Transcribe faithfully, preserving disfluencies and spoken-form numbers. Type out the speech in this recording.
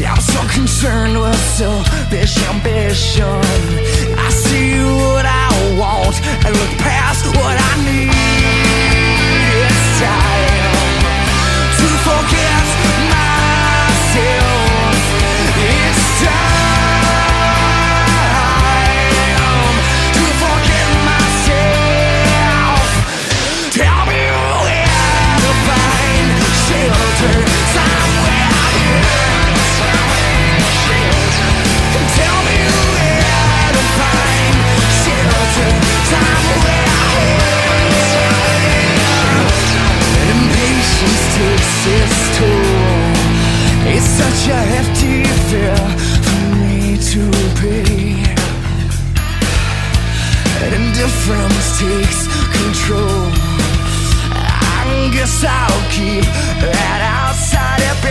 I'm so concerned with selfish ambition. I see what I want and look past what I need. It's time to forget myself. It's time to forget myself. Tell me where to find shelter somewhere here. Tell me where to find shelter somewhere here. Impatience takes its toll. It's such a hefty fare for me to pay. And indifference takes control. I guess I'll keep that outside